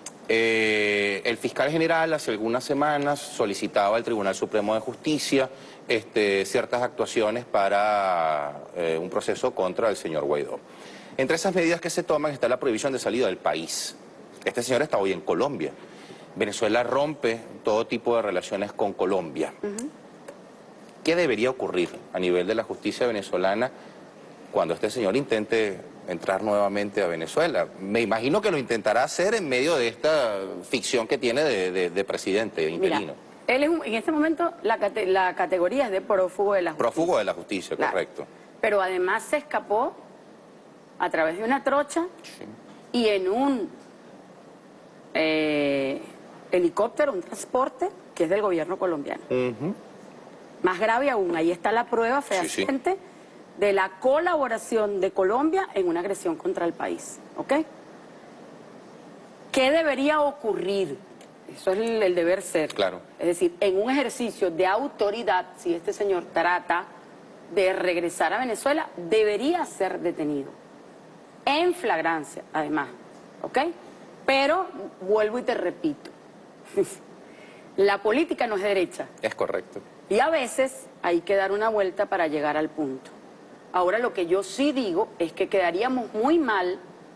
[SPEAKER 1] Eh, el fiscal general hace algunas semanas solicitaba al Tribunal Supremo de Justicia este, ciertas actuaciones para eh, un proceso contra el señor Guaidó. Entre esas medidas que se toman está la prohibición de salida del país. Este señor está hoy en Colombia. Venezuela rompe todo tipo de relaciones con Colombia. Uh-huh. ¿Qué debería ocurrir a nivel de la justicia venezolana cuando este señor intente entrar nuevamente a Venezuela? Me imagino que lo intentará hacer en medio de esta ficción que tiene de, de, de presidente interino.
[SPEAKER 2] Mira, él es un, en este momento la, cate, la categoría es de prófugo de la justicia.
[SPEAKER 1] Prófugo de la justicia, claro. Correcto.
[SPEAKER 2] Pero además se escapó a través de una trocha sí. y en un eh, helicóptero, un transporte que es del gobierno colombiano. Uh-huh. Más grave aún, ahí está la prueba fehaciente sí, sí. de la colaboración de Colombia en una agresión contra el país. ¿Ok? ¿Qué debería ocurrir? Eso es el, el deber ser.
[SPEAKER 1] Claro.
[SPEAKER 2] Es decir, en un ejercicio de autoridad, si este señor trata de regresar a Venezuela, debería ser detenido. En flagrancia, además. ¿Ok? Pero, vuelvo y te repito, la política no es derecha.
[SPEAKER 1] Es correcto.
[SPEAKER 2] Y a veces hay que dar una vuelta para llegar al punto. Ahora lo que yo sí digo es que quedaríamos muy mal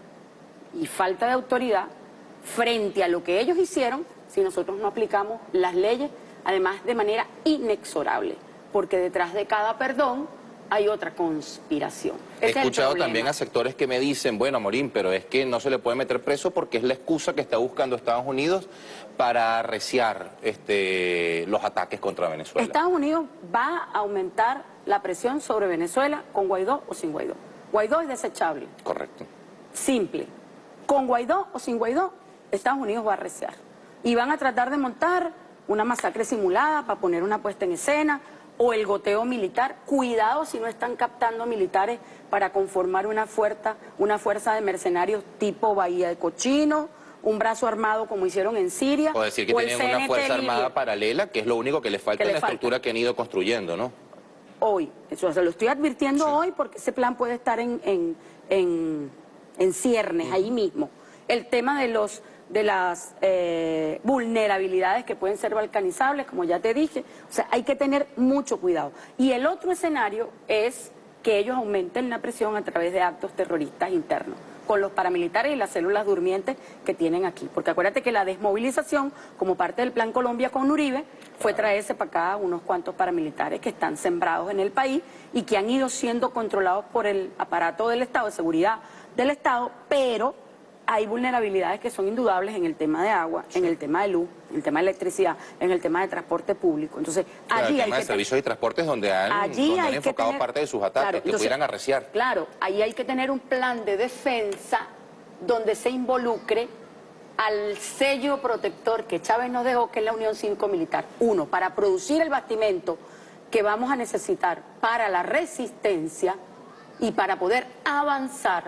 [SPEAKER 2] y falta de autoridad frente a lo que ellos hicieron si nosotros no aplicamos las leyes, además de manera inexorable, porque detrás de cada perdón hay otra conspiración.
[SPEAKER 1] He escuchado también a sectores que me dicen, bueno, Amorim, pero es que no se le puede meter preso porque es la excusa que está buscando Estados Unidos para arreciar este, los ataques contra Venezuela.
[SPEAKER 2] Estados Unidos va a aumentar la presión sobre Venezuela con Guaidó o sin Guaidó. Guaidó es desechable.
[SPEAKER 1] Correcto.
[SPEAKER 2] Simple. Con Guaidó o sin Guaidó, Estados Unidos va a arreciar. Y van a tratar de montar una masacre simulada para poner una puesta en escena, o el goteo militar. Cuidado si no están captando militares para conformar una fuerza, una fuerza de mercenarios tipo Bahía de Cochino, un brazo armado como hicieron en Siria.
[SPEAKER 1] O decir que tienen una fuerza armada paralela, que es lo único que les falta en la estructura que han ido construyendo, ¿no?
[SPEAKER 2] Hoy, eso se lo estoy advirtiendo sí. hoy porque ese plan puede estar en, en, en, en ciernes, uh-huh. ahí mismo. El tema de los... de las eh, vulnerabilidades que pueden ser balcanizables, como ya te dije. O sea, hay que tener mucho cuidado. Y el otro escenario es que ellos aumenten la presión a través de actos terroristas internos, con los paramilitares y las células durmientes que tienen aquí. Porque acuérdate que la desmovilización, como parte del Plan Colombia con Uribe, fue traerse para acá unos cuantos paramilitares que están sembrados en el país y que han ido siendo controlados por el aparato del Estado, de seguridad del Estado, pero hay vulnerabilidades que son indudables en el tema de agua, sí. en el tema de luz, en el tema de electricidad, en el tema de transporte público. Entonces,
[SPEAKER 1] claro,
[SPEAKER 2] allí
[SPEAKER 1] el
[SPEAKER 2] hay
[SPEAKER 1] tema
[SPEAKER 2] que
[SPEAKER 1] de servicios y transportes donde han,
[SPEAKER 2] allí
[SPEAKER 1] donde
[SPEAKER 2] hay
[SPEAKER 1] han enfocado
[SPEAKER 2] tener,
[SPEAKER 1] parte de sus ataques,
[SPEAKER 2] claro,
[SPEAKER 1] que
[SPEAKER 2] entonces,
[SPEAKER 1] pudieran arreciar.
[SPEAKER 2] Claro, ahí hay que tener un plan de defensa donde se involucre al sello protector que Chávez nos dejó, que es la Unión Cívico-Militar. Uno, para producir el bastimento que vamos a necesitar para la resistencia y para poder avanzar.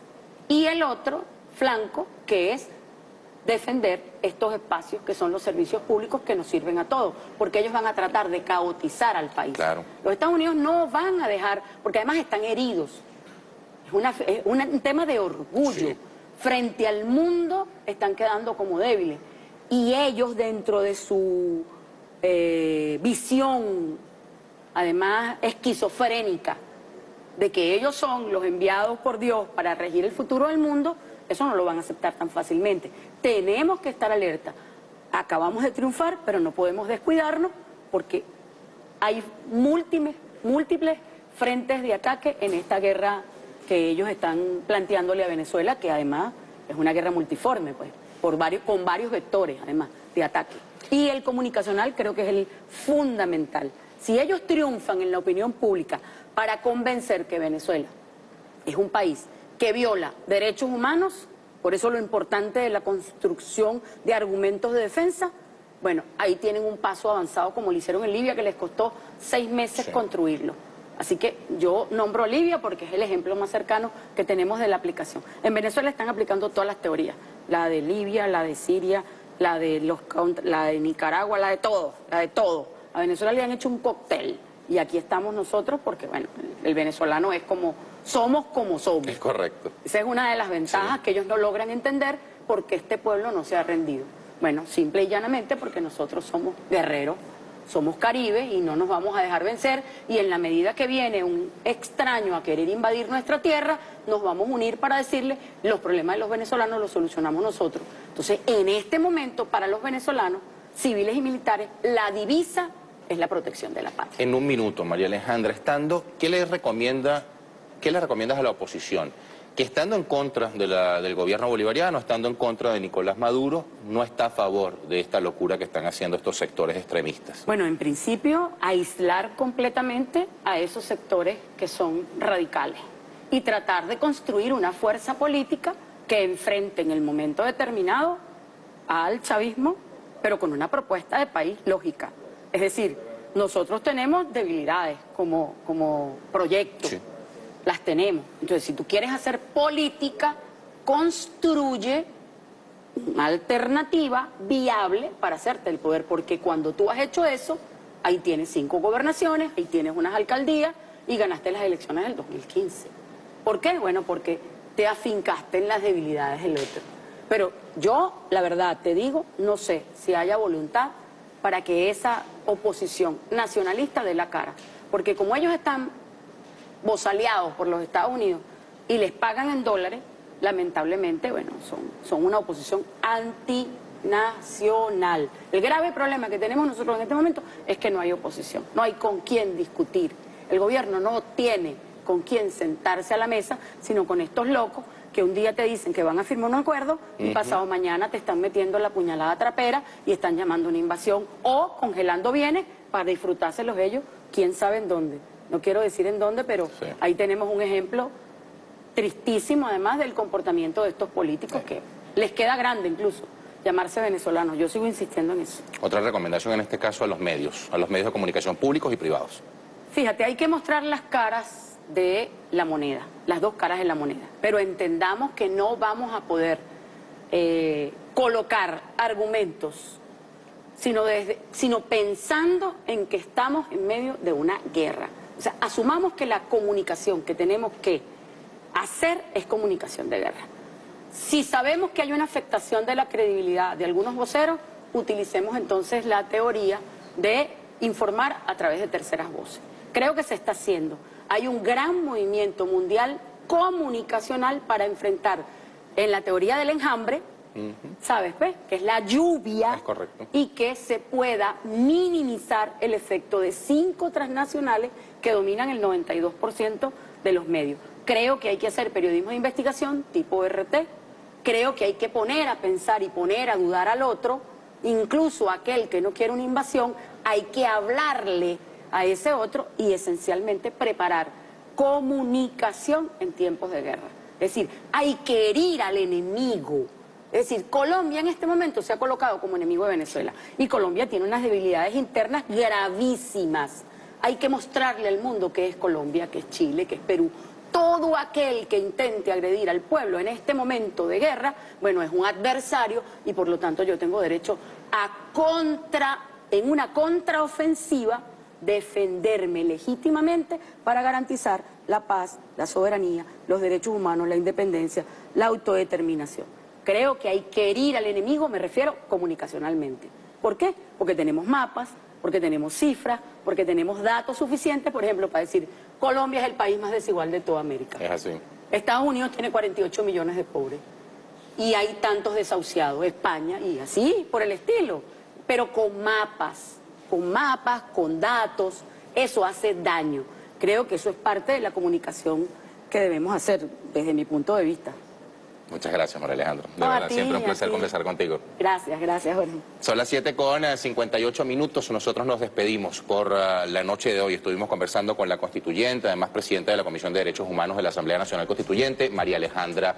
[SPEAKER 2] Y el otro flanco, que es defender estos espacios que son los servicios públicos que nos sirven a todos, porque ellos van a tratar de caotizar al país.
[SPEAKER 1] Claro.
[SPEAKER 2] Los Estados Unidos no van a dejar, porque además están heridos. Es, una, es una, un tema de orgullo. Sí. Frente al mundo están quedando como débiles. Y ellos, dentro de su eh, visión, además esquizofrénica, de que ellos son los enviados por Dios para regir el futuro del mundo, eso no lo van a aceptar tan fácilmente. Tenemos que estar alerta. Acabamos de triunfar, pero no podemos descuidarnos porque hay múltiples, múltiples frentes de ataque en esta guerra que ellos están planteándole a Venezuela, que además es una guerra multiforme, pues, por varios, con varios vectores, además, de ataque. Y el comunicacional creo que es el fundamental. Si ellos triunfan en la opinión pública para convencer que Venezuela es un país que viola derechos humanos, por eso lo importante de la construcción de argumentos de defensa, bueno, ahí tienen un paso avanzado como lo hicieron en Libia, que les costó seis meses sí. construirlo. Así que yo nombro a Libia porque es el ejemplo más cercano que tenemos de la aplicación. En Venezuela están aplicando todas las teorías, la de Libia, la de Siria, la de, los, la de Nicaragua, la de todo, la de todo. A Venezuela le han hecho un cóctel y aquí estamos nosotros porque, bueno, el venezolano es como... somos como somos.
[SPEAKER 1] Es correcto.
[SPEAKER 2] Esa es una de las ventajas sí. que ellos no logran entender porque este pueblo no se ha rendido. Bueno, simple y llanamente porque nosotros somos guerreros, somos Caribe y no nos vamos a dejar vencer, y en la medida que viene un extraño a querer invadir nuestra tierra, nos vamos a unir para decirle los problemas de los venezolanos los solucionamos nosotros. Entonces, en este momento, para los venezolanos, civiles y militares, la divisa es la protección de la patria.
[SPEAKER 1] En un minuto, María Alejandra, estando, ¿qué le recomienda... ¿Qué le recomiendas a la oposición? Que estando en contra de la, del gobierno bolivariano, estando en contra de Nicolás Maduro, no está a favor de esta locura que están haciendo estos sectores extremistas.
[SPEAKER 2] Bueno, en principio, aislar completamente a esos sectores que son radicales y tratar de construir una fuerza política que enfrente en el momento determinado al chavismo, pero con una propuesta de país lógica. Es decir, nosotros tenemos debilidades como, como proyecto, sí. Las tenemos. Entonces, si tú quieres hacer política, construye una alternativa viable para hacerte el poder, porque cuando tú has hecho eso, ahí tienes cinco gobernaciones, ahí tienes unas alcaldías y ganaste las elecciones del dos mil quince. ¿Por qué? Bueno, porque te afincaste en las debilidades del otro. Pero yo, la verdad, te digo, no sé si haya voluntad para que esa oposición nacionalista dé la cara. Porque como ellos están bozaleados por los Estados Unidos y les pagan en dólares, lamentablemente, bueno, son, son una oposición antinacional. El grave problema que tenemos nosotros en este momento es que no hay oposición, no hay con quién discutir. El gobierno no tiene con quién sentarse a la mesa, sino con estos locos que un día te dicen que van a firmar un acuerdo y uh-huh. pasado mañana te están metiendo la puñalada trapera y están llamando una invasión o congelando bienes para disfrutárselos ellos, quién sabe en dónde. No quiero decir en dónde, pero sí. Ahí tenemos un ejemplo tristísimo, además, del comportamiento de estos políticos, sí. Que les queda grande incluso llamarse venezolanos. Yo sigo insistiendo en eso.
[SPEAKER 1] Otra recomendación en este caso a los medios, a los medios de comunicación públicos y privados.
[SPEAKER 2] Fíjate, hay que mostrar las caras de la moneda, las dos caras de la moneda, pero entendamos que no vamos a poder eh, colocar argumentos, sino, desde, sino pensando en que estamos en medio de una guerra. O sea, asumamos que la comunicación que tenemos que hacer es comunicación de guerra. Si sabemos que hay una afectación de la credibilidad de algunos voceros, utilicemos entonces la teoría de informar a través de terceras voces. Creo que se está haciendo. Hay un gran movimiento mundial comunicacional para enfrentar en la teoría del enjambre, uh-huh. ¿sabes? ¿Ves? Que es la lluvia.
[SPEAKER 1] Es correcto.
[SPEAKER 2] Y que se pueda minimizar el efecto de cinco transnacionales que dominan el noventa y dos por ciento de los medios. Creo que hay que hacer periodismo de investigación tipo R T. Creo que hay que poner a pensar y poner a dudar al otro, incluso aquel que no quiere una invasión, hay que hablarle a ese otro y esencialmente preparar comunicación en tiempos de guerra. Es decir, hay que herir al enemigo. Es decir, Colombia en este momento se ha colocado como enemigo de Venezuela y Colombia tiene unas debilidades internas gravísimas. Hay que mostrarle al mundo qué es Colombia, qué es Chile, qué es Perú. Todo aquel que intente agredir al pueblo en este momento de guerra, bueno, es un adversario y por lo tanto yo tengo derecho a contra, en una contraofensiva, defenderme legítimamente para garantizar la paz, la soberanía, los derechos humanos, la independencia, la autodeterminación. Creo que hay que herir al enemigo, me refiero comunicacionalmente. ¿Por qué? Porque tenemos mapas, porque tenemos cifras, porque tenemos datos suficientes, por ejemplo, para decir, Colombia es el país más desigual de toda América.
[SPEAKER 1] Es así.
[SPEAKER 2] Estados Unidos tiene cuarenta y ocho millones de pobres y hay tantos desahuciados, España y así, por el estilo, pero con mapas. con mapas, con datos, eso hace daño. Creo que eso es parte de la comunicación que debemos hacer, desde mi punto de vista.
[SPEAKER 1] Muchas gracias, María Alejandra. De
[SPEAKER 2] no,
[SPEAKER 1] verdad,
[SPEAKER 2] ti,
[SPEAKER 1] siempre un placer conversar contigo.
[SPEAKER 2] Gracias, gracias, Jorge.
[SPEAKER 1] Son las siete con cincuenta y ocho minutos. Nosotros nos despedimos por uh, la noche de hoy. Estuvimos conversando con la constituyente, además presidenta de la Comisión de Derechos Humanos de la Asamblea Nacional Constituyente, María Alejandra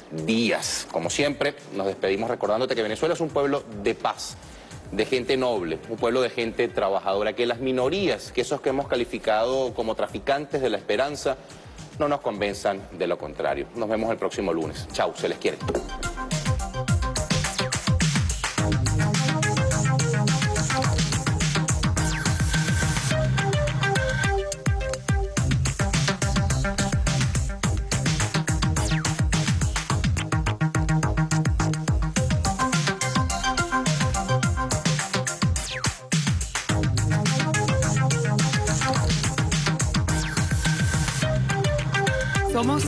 [SPEAKER 1] Díaz. Como siempre, nos despedimos recordándote que Venezuela es un pueblo de paz, de gente noble, un pueblo de gente trabajadora, que las minorías, que esos que hemos calificado como traficantes de la esperanza, no nos convenzan de lo contrario. Nos vemos el próximo lunes. Chau, se les quiere.
[SPEAKER 3] Somos